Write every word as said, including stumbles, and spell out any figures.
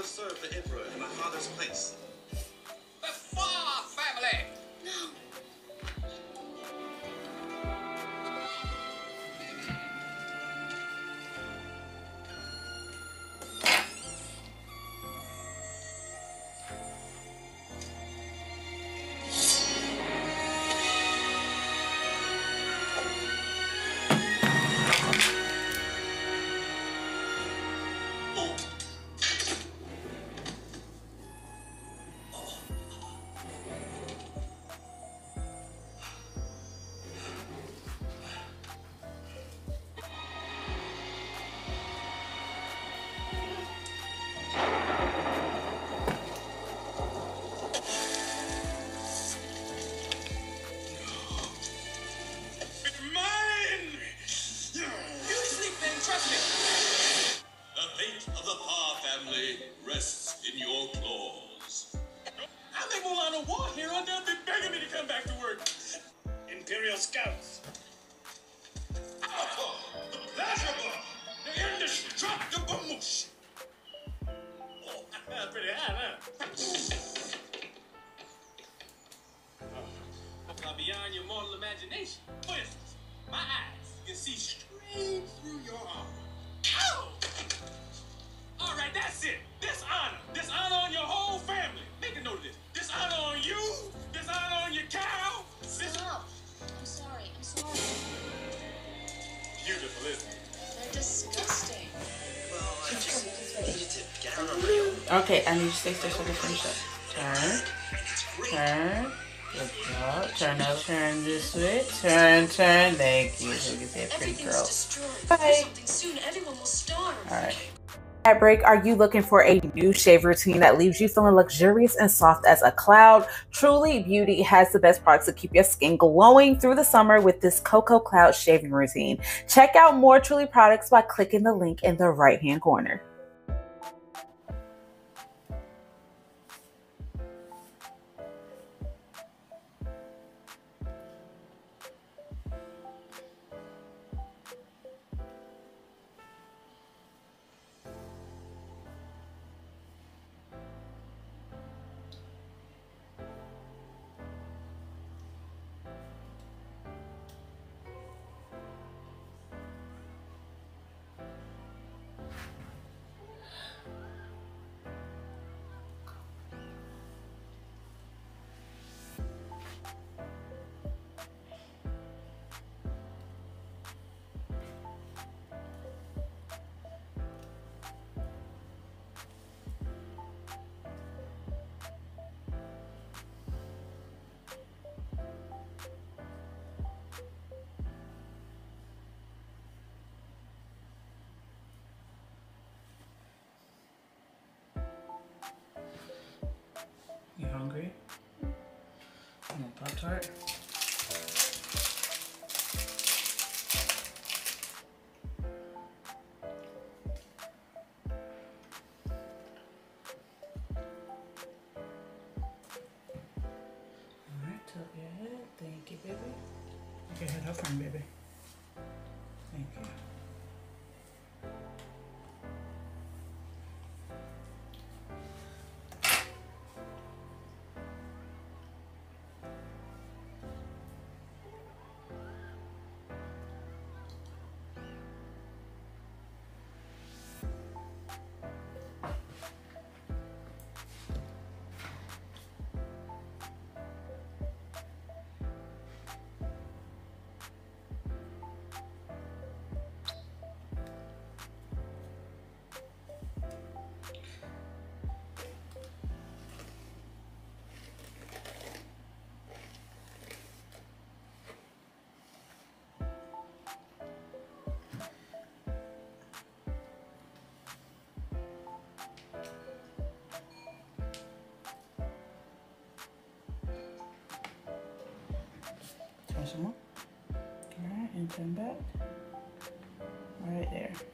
serve the emperor in my father's place. The Farr family! No. Rests in your claws. I think Mulan a war hero. They've been begging me to come back to work. Imperial Scouts. Alpha, the pleasure bar, the indestructible moosh. Oh, that's pretty high, huh? Oh, beyond your mortal imagination. For instance, my eyes can see straight through your armor. Oh! All right, that's it. Dishonor. Dishonor on your whole family. Make a note of this. Dishonor on you. Dishonor on your cow. Stop. I'm sorry. I'm sorry. Beautiful, isn't it? They're disgusting. Well, I just needed to get out on my own. Okay, I need you to stay still so I can finish up. Turn. Turn. Good job. Turn up. Turn this way. Turn, turn. Thank you. Look at that pretty girl. Bye. Soon everyone will starve. All right. At break, are you looking for a new shave routine that leaves you feeling luxurious and soft as a cloud? Truly Beauty has the best products to keep your skin glowing through the summer with this Cocoa Cloud shaving routine. Check out more Truly products by clicking the link in the right hand corner. You hungry? You want Pop-Tart? Alright, tilt your head. Thank you, baby. Look your head up front, baby. Thank you. Some more. Alright, and turn back. Right there.